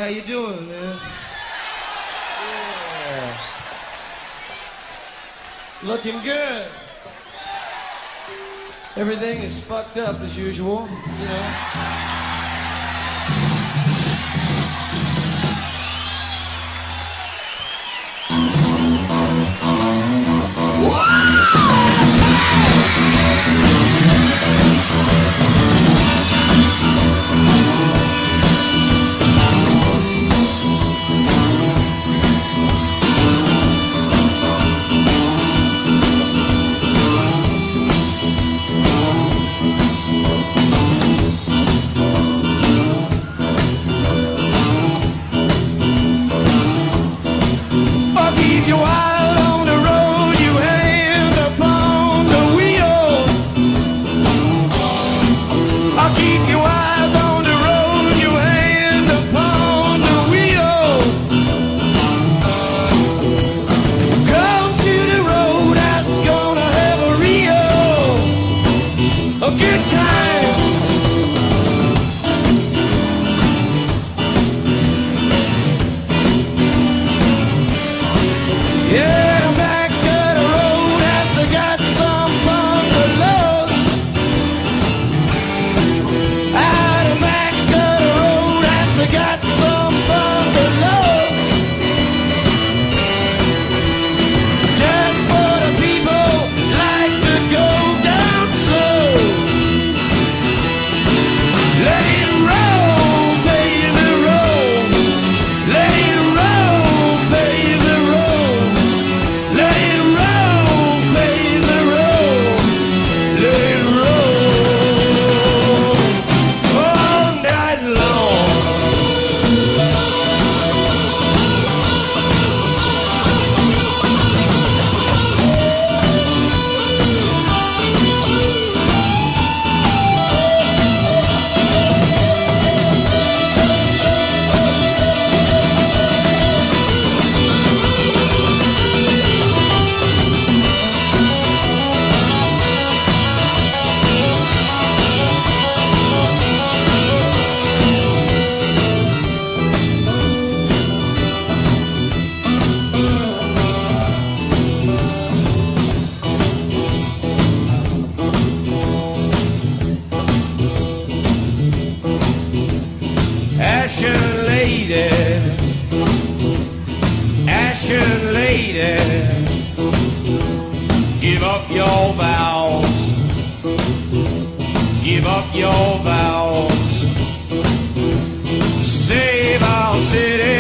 how you doing, man? Yeah. Looking good. Everything is fucked up as usual, you know. Keep your eye on the road, you hand upon the wheel. I'll keep your eyes on the road, you hand upon the wheel. Come to the road, that's gonna have a good time. Yeah, the back of the road has got some bungalows. Ah, the back of the road has got some bungalows. Just for the people like to go down slow. Let it roll, baby, roll. Let it roll, baby, roll. Let it roll, baby, roll. Let it roll all night long. Ashen lady, give up your vows, give up your vows, save our city.